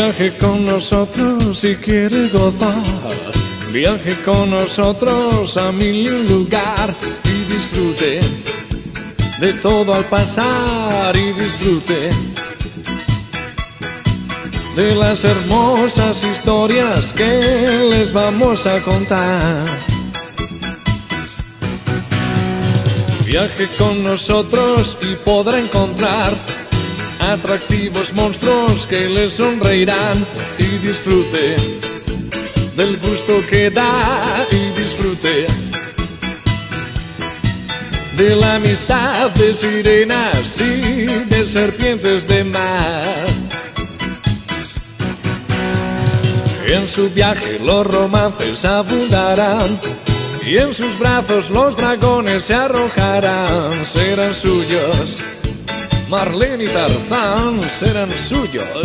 Viaje con nosotros si quiere gozar. Viaje con nosotros a mil lugar y disfrute de todo al pasar y disfrute de las hermosas historias que les vamos a contar. Viaje con nosotros y podrá encontrar atractivos monstruos que le sonreirán y disfrute del gusto que da y disfrute de la amistad de sirenas y de serpientes de mar. En su viaje los romances abundarán y en sus brazos los dragones se arrojarán. Serán suyos, Marlene y Tarzán serán suyos.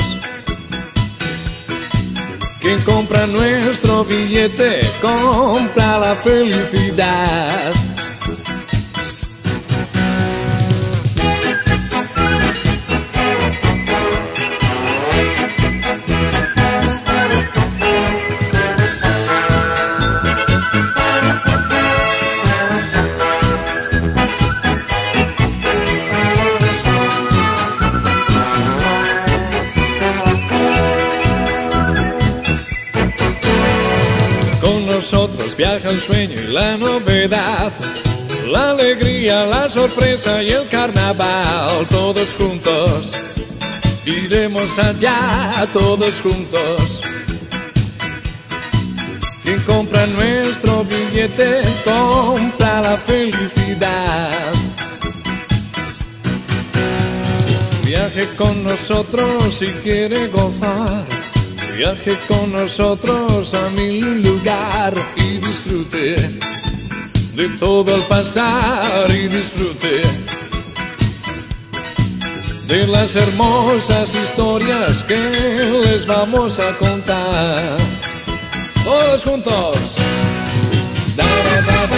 Quien compra nuestro billete compra la felicidad. Nosotros viaja el sueño y la novedad, la alegría, la sorpresa y el carnaval. Todos juntos iremos allá, todos juntos. Quien compra nuestro billete compra la felicidad. Viaje con nosotros si quiere gozar. Viaje con nosotros a mil lugar y disfrute de todo al pasar y disfrute de las hermosas historias que les vamos a contar. Todos juntos. Da, da, da, da.